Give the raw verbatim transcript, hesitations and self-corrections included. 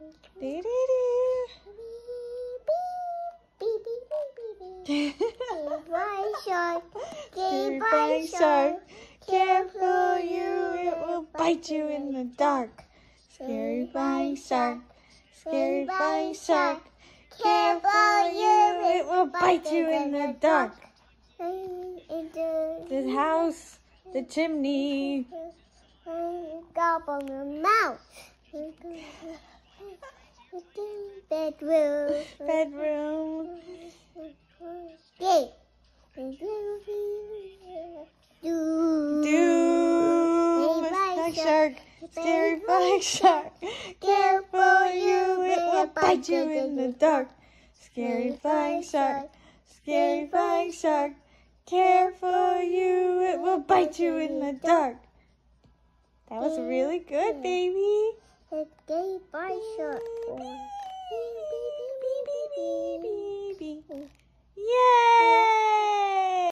Dee-dee-dee. Goodbye, shark. Goodbye, shark. Careful, you, it will bite you in the dark. Scary flying shark. Scary flying shark. Careful, you, it will bite you in the dark. The house, the chimney. Gobble the mouse. Bedroom. Bedroom. Gate. Doom. Flying shark. Scary flying shark. Careful, you, it will bite you in the dark. Scary flying shark. Scary flying shark. Careful, you, it will bite you in the dark. That was really good, baby. Goodbye, shark.